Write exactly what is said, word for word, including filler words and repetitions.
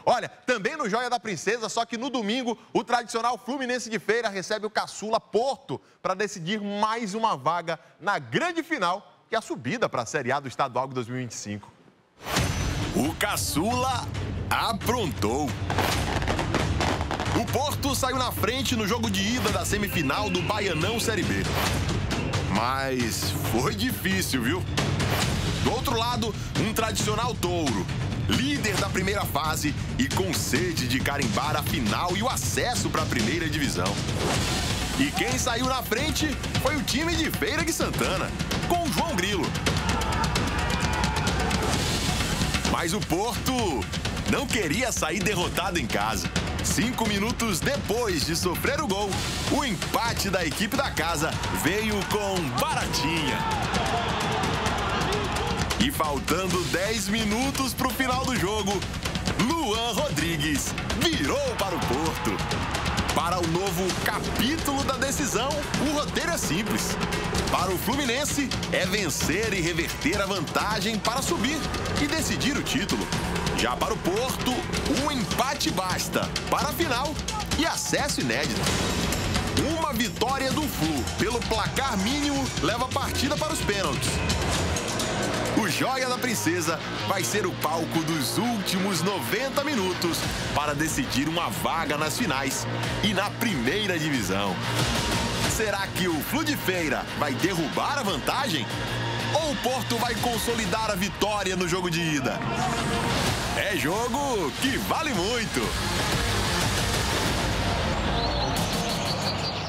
Olha, também no Joia da Princesa, só que no domingo, o tradicional Fluminense de Feira recebe o caçula Porto para decidir mais uma vaga na grande final, que é a subida para a Série A do Estadual de dois mil e vinte e cinco. O caçula aprontou. O Porto saiu na frente no jogo de ida da semifinal do Baianão Série B. Mas foi difícil, viu? Do outro lado, um tradicional Touro, líder da primeira fase e com sede de carimbar a final e o acesso para a primeira divisão. E quem saiu na frente foi o time de Feira de Santana, com o João Grilo. Mas o Porto não queria sair derrotado em casa. Cinco minutos depois de sofrer o gol, o empate da equipe da casa veio com baratinha. E faltando dez minutos para o final do jogo, Luan Rodrigues virou para o Porto. Para o novo capítulo da decisão, o roteiro é simples. Para o Fluminense, é vencer e reverter a vantagem para subir e decidir o título. Já para o Porto, um empate basta para a final e acesso inédito. Uma vitória do Flu pelo placar mínimo leva a partida para os pênaltis. O Joia da Princesa vai ser o palco dos últimos noventa minutos para decidir uma vaga nas finais e na primeira divisão. Será que o Flu de Feira vai derrubar a vantagem? Ou o Porto vai consolidar a vitória no jogo de ida? É jogo que vale muito!